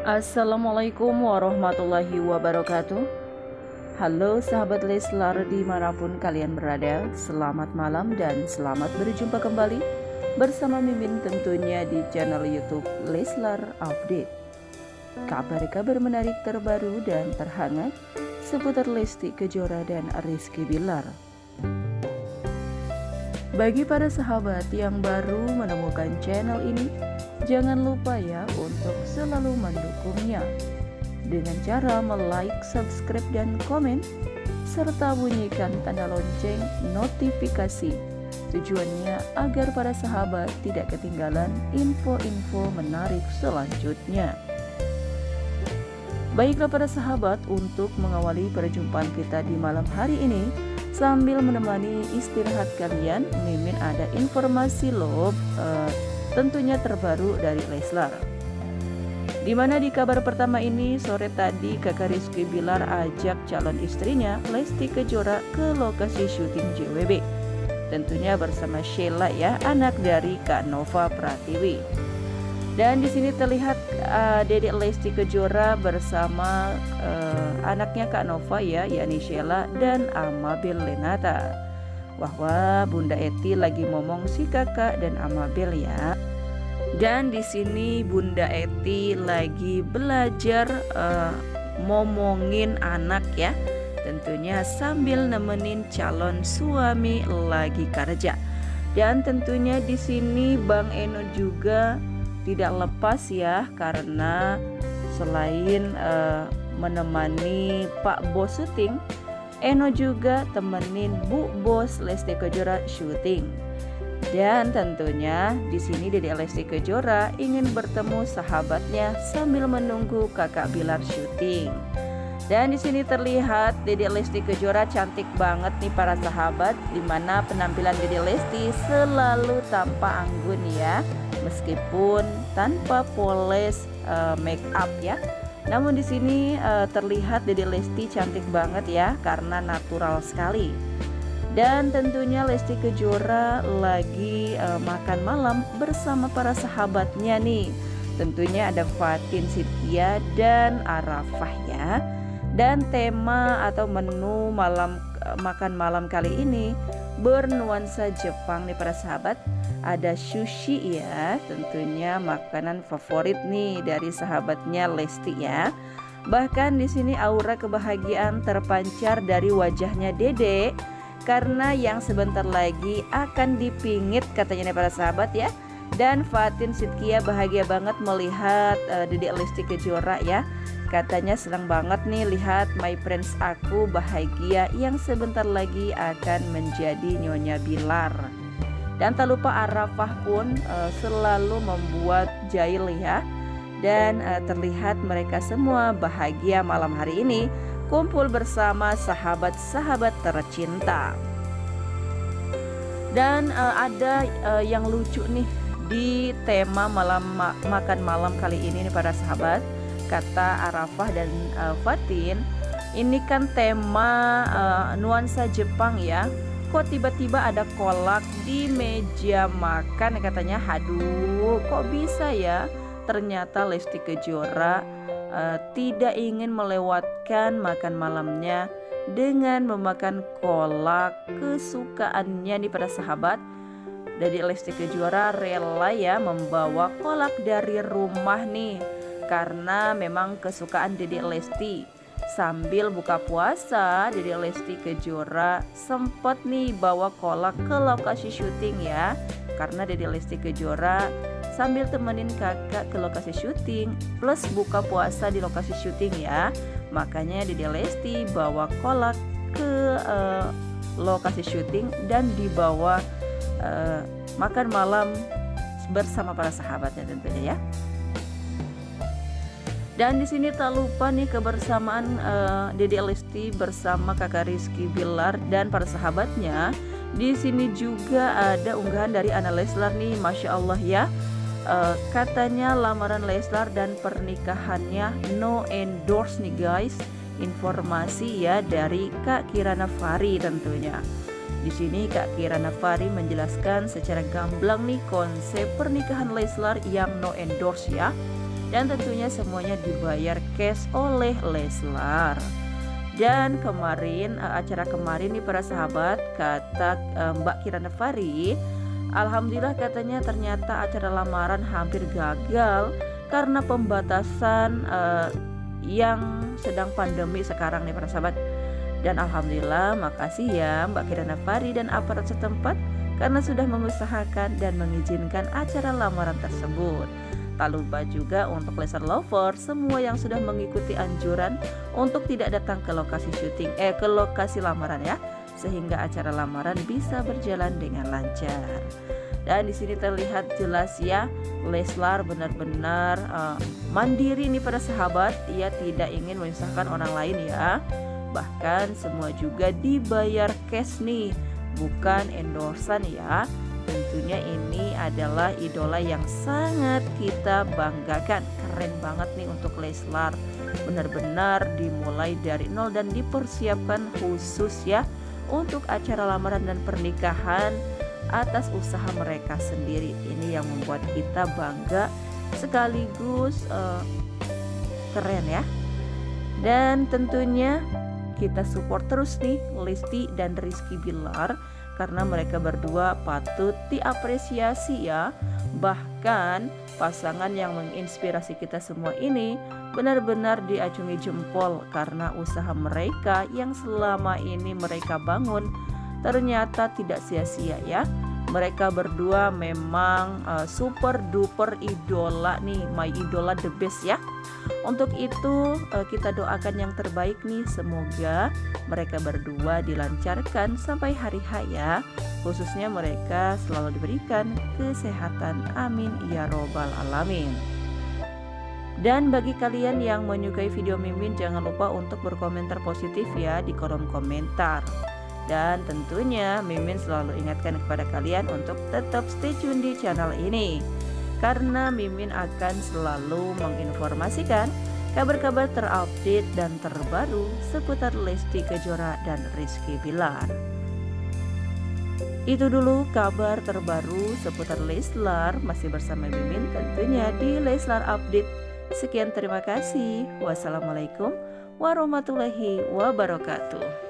Assalamualaikum warahmatullahi wabarakatuh. Halo sahabat Leslar dimanapun kalian berada, selamat malam dan selamat berjumpa kembali bersama Mimin tentunya di channel YouTube Leslar Update. Kabar-kabar menarik terbaru dan terhangat seputar Lesti Kejora dan Rizky Bilar. Bagi para sahabat yang baru menemukan channel ini, jangan lupa ya untuk selalu mendukungnya dengan cara like, subscribe, dan komen, serta bunyikan tanda lonceng notifikasi. Tujuannya agar para sahabat tidak ketinggalan info-info menarik selanjutnya. Baiklah para sahabat, untuk mengawali perjumpaan kita di malam hari ini, sambil menemani istirahat kalian, Mimin ada informasi loh tentunya terbaru dari Leslar. Dimana di kabar pertama ini, sore tadi kakak Rizky Bilar ajak calon istrinya Lesti Kejora ke lokasi syuting JWB. Tentunya bersama Sheila ya, anak dari Kak Nova Pratiwi. Dan di sini terlihat Dedek Lesti Kejora bersama anaknya Kak Nova ya, yakni Sheila dan Amabel Lenata. Wah, Bunda Eti lagi ngomong si kakak dan Amabel ya. Dan di sini Bunda Eti lagi belajar ngomongin anak ya. Tentunya sambil nemenin calon suami lagi kerja. Dan tentunya di sini Bang Eno juga tidak lepas ya, karena selain menemani Pak Bos syuting, Eno juga temenin Bu Bos Lesti Kejora syuting. Dan tentunya di sini Dedek Lesti Kejora ingin bertemu sahabatnya sambil menunggu Kakak Bilar syuting. Dan di sini terlihat Dedek Lesti Kejora cantik banget nih para sahabat, dimana penampilan Dedek Lesti selalu tampak anggun ya, meskipun tanpa poles make up ya. Namun di sini terlihat Dedek Lesti cantik banget ya, karena natural sekali. Dan tentunya Lesti Kejora lagi makan malam bersama para sahabatnya nih. Tentunya ada Fatin, Sitiya, dan Arafah ya. Dan tema atau menu makan malam kali ini bernuansa Jepang nih para sahabat. Ada sushi ya, tentunya makanan favorit nih dari sahabatnya Lesti ya. Bahkan di sini aura kebahagiaan terpancar dari wajahnya Dedek, karena yang sebentar lagi akan dipingit katanya nih para sahabat ya. Dan Fatin Sitiya bahagia banget melihat Dedek Lesti Kejora ya. Katanya senang banget nih lihat my friends aku bahagia yang sebentar lagi akan menjadi Nyonya Bilar. Dan tak lupa Arafah pun selalu membuat jail ya. Dan terlihat mereka semua bahagia malam hari ini kumpul bersama sahabat-sahabat tercinta. Dan ada yang lucu nih di tema makan malam kali ini nih para sahabat. Kata Arafah dan Fatin, ini kan tema nuansa Jepang ya. Kok tiba-tiba ada kolak di meja makan, katanya. Aduh, kok bisa ya? Ternyata Lesti Kejora tidak ingin melewatkan makan malamnya dengan memakan kolak kesukaannya nih para sahabat. Dari Lesti Kejora rela ya membawa kolak dari rumah nih, karena memang kesukaan Dedek Lesti. Sambil buka puasa, Dedek Lesti Kejora sempat nih bawa kolak ke lokasi syuting ya, karena Dedek Lesti Kejora sambil temenin kakak ke lokasi syuting plus buka puasa di lokasi syuting ya. Makanya Dedek Lesti bawa kolak ke lokasi syuting dan dibawa makan malam bersama para sahabatnya tentunya ya. Dan di sini tak lupa nih kebersamaan Dedek Lesti bersama kakak Rizky Bilar dan para sahabatnya. Di sini juga ada unggahan dari Ana Leslar nih, masya Allah ya. Katanya lamaran Leslar dan pernikahannya no endorse nih guys. Informasi ya dari Kak Kirana Fari tentunya. Di sini Kak Kirana Fari menjelaskan secara gamblang nih konsep pernikahan Leslar yang no endorse ya. dan tentunya semuanya dibayar cash oleh Leslar. Dan kemarin acara kemarin nih para sahabat, kata Mbak Kirana Fari, alhamdulillah katanya ternyata acara lamaran hampir gagal karena pembatasan yang sedang pandemi sekarang nih para sahabat. Dan alhamdulillah makasih ya Mbak Kirana Fari dan aparat setempat karena sudah mengusahakan dan mengizinkan acara lamaran tersebut. Tak lupa juga untuk Leslar Lover semua yang sudah mengikuti anjuran untuk tidak datang ke lokasi syuting, ke lokasi lamaran ya, sehingga acara lamaran bisa berjalan dengan lancar. Dan di sini terlihat jelas ya, Leslar benar-benar mandiri nih para sahabat. Ia tidak ingin menyusahkan orang lain ya. Bahkan semua juga dibayar cash nih, bukan endorsan ya. Tentunya ini adalah idola yang sangat kita banggakan. Keren banget nih untuk Leslar. Benar-benar dimulai dari nol dan dipersiapkan khusus ya untuk acara lamaran dan pernikahan atas usaha mereka sendiri. Ini yang membuat kita bangga sekaligus keren ya. Dan tentunya kita support terus nih Lesti dan Rizky Bilar karena mereka berdua patut diapresiasi ya. Bahkan pasangan yang menginspirasi kita semua ini benar-benar diacungi jempol karena usaha mereka yang selama ini mereka bangun ternyata tidak sia-sia ya. Mereka berdua memang super duper idola nih, my idola the best ya. Untuk itu kita doakan yang terbaik nih, semoga mereka berdua dilancarkan sampai hari H ya. Khususnya mereka selalu diberikan kesehatan, amin ya robbal alamin. Dan bagi kalian yang menyukai video Mimin, jangan lupa untuk berkomentar positif ya di kolom komentar. Dan tentunya Mimin selalu ingatkan kepada kalian untuk tetap stay tune di channel ini, karena Mimin akan selalu menginformasikan kabar-kabar terupdate dan terbaru seputar Lesti Kejora dan Rizky Bilar. Itu dulu kabar terbaru seputar Leslar, masih bersama Mimin tentunya di Leslar Update. Sekian, terima kasih. Wassalamualaikum warahmatullahi wabarakatuh.